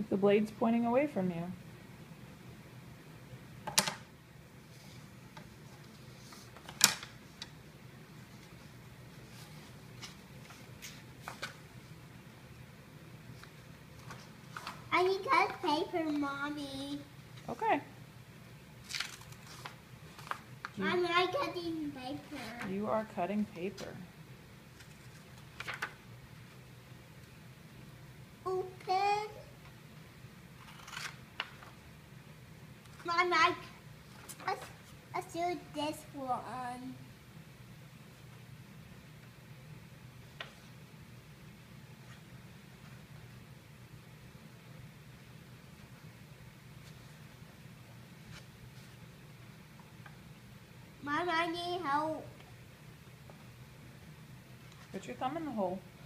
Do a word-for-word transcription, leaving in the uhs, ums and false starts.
Keep the blades pointing away from you. I need to cut paper, Mommy. Okay. You, I'm not cutting paper. you are cutting paper. Open. Mom, I, let's, let's do this one. Mom, I need help. Put your thumb in the hole.